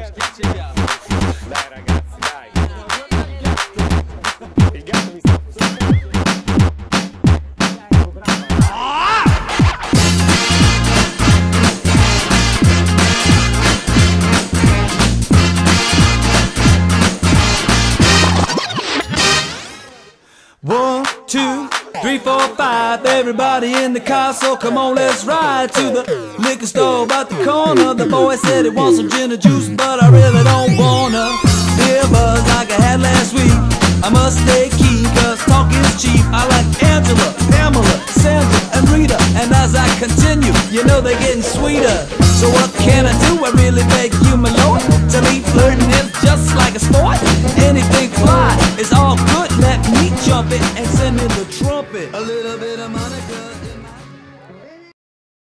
Dai ragazzi, dai. Il gatto mi sta One, two, three, four, five. Everybody in the car, so come on, let's ride to the liquor store about the corner. The boy said he wants some gin and juice, but I really don't wanna beer buzz like I had last week. I must stay keen, cause talk is cheap. I like Angela, Pamela, Sandra, and Rita. And as I continue, you know they're getting sweeter. So what can I do? I really beg you, my lord. To me, flirting is just like a sport. Anything fly, it's all good. Let me jump it and send in the trumpet. A little bit of Monica.